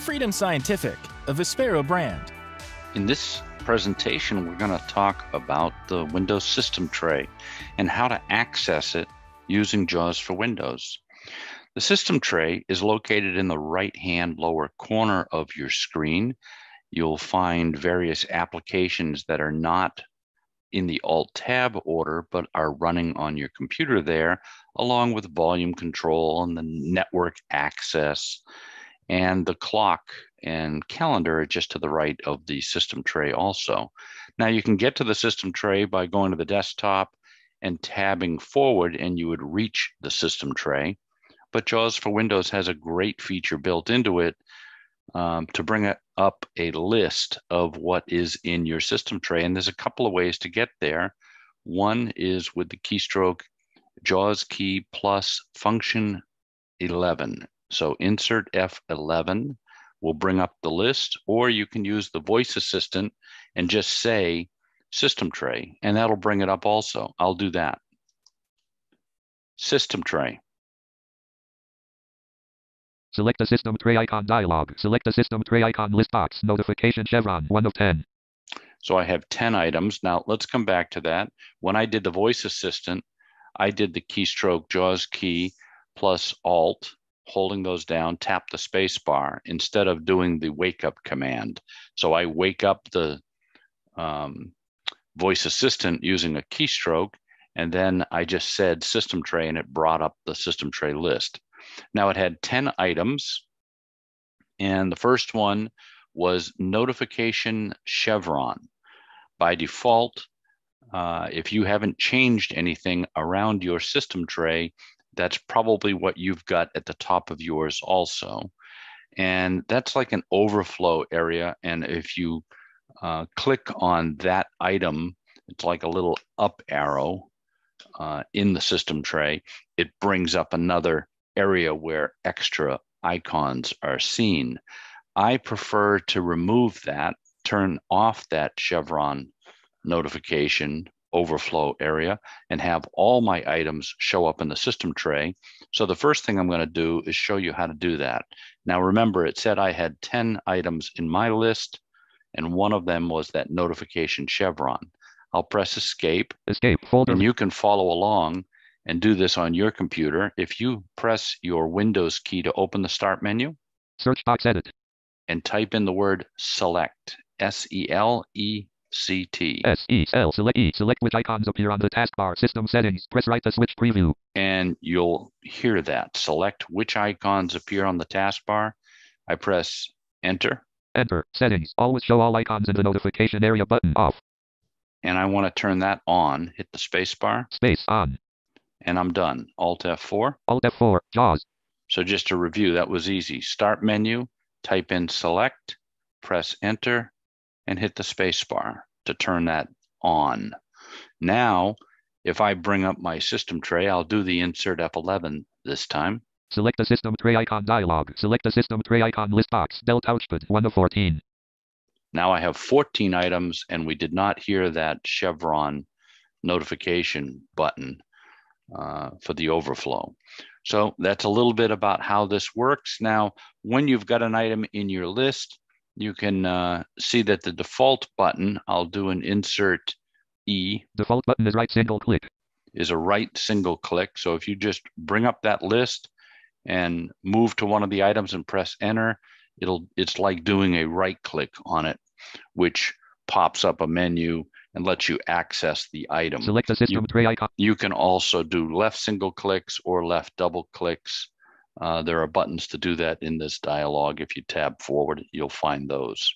Freedom Scientific, a Vispero brand. In this presentation, we're going to talk about the Windows System Tray and how to access it using JAWS for Windows. The System Tray is located in the right-hand lower corner of your screen. You'll find various applications that are not in the Alt-Tab order, but are running on your computer there, along with volume control and the network access. And the clock and calendar are just to the right of the System Tray also. Now you can get to the System Tray by going to the desktop and tabbing forward, and you would reach the System Tray. But JAWS for Windows has a great feature built into it to bring up a list of what is in your System Tray. And there's a couple of ways to get there. One is with the keystroke JAWS key plus function 11. So insert F11 will bring up the list, or you can use the voice assistant and just say System Tray, and that'll bring it up also. I'll do that. System Tray. Select the System Tray icon dialog. Select the System Tray icon list box. Notification chevron 1 of 10. So I have 10 items. Now let's come back to that. When I did the voice assistant, I did the keystroke JAWS key plus Alt, holding those down, tap the space bar instead of doing the wake up command. So I wake up the voice assistant using a keystroke, and then I just said System Tray and it brought up the System Tray list. Now it had 10 items, and the first one was notification chevron. By default, if you haven't changed anything around your System Tray, that's probably what you've got at the top of yours also. And that's like an overflow area. And if you click on that item, it's like a little up arrow in the System Tray. It brings up another area where extra icons are seen. I prefer to remove that, turn off that chevron notification overflow area, and have all my items show up in the System Tray. So the first thing I'm going to do is show you how to do that. Now remember, it said I had 10 items in my list, and one of them was that notification chevron. I'll press Escape, folder, and you can follow along and do this on your computer. If you press your Windows key to open the Start menu, search box edit, and type in the word Select, S-E-L-E-C-T. S-E-L, select E. Select which icons appear on the taskbar. System settings. Press right to switch preview. And you'll hear that. Select which icons appear on the taskbar. I press Enter. Enter. Settings. Always show all icons in the notification area button off. And I want to turn that on. Hit the space bar. Space on. And I'm done. Alt F4. Alt F4. JAWS. So just to review, that was easy. Start menu. Type in Select. Press Enter. And hit the space bar to turn that on. Now, if I bring up my System Tray, I'll do the Insert F11 this time. Select the System Tray icon dialog. Select the System Tray icon list box. Delta output 1 of 14. Now I have 14 items, and we did not hear that chevron notification button for the overflow. So that's a little bit about how this works. Now, when you've got an item in your list, you can see that the default button, I'll do an Insert E. Default button is right single click. Is a right single click. So if you just bring up that list and move to one of the items and press Enter, it's like doing a right click on it, which pops up a menu and lets you access the item. Select the System Tray icon. You can also do left single clicks or left double clicks. There are buttons to do that in this dialog. If you tab forward, you'll find those.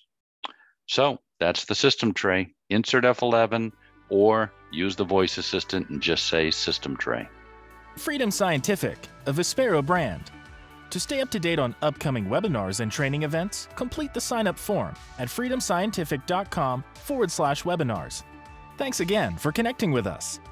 So that's the System Tray. Insert F11 or use the voice assistant and just say System Tray. Freedom Scientific, a Vispero brand. To stay up to date on upcoming webinars and training events, complete the sign-up form at freedomscientific.com/webinars. Thanks again for connecting with us.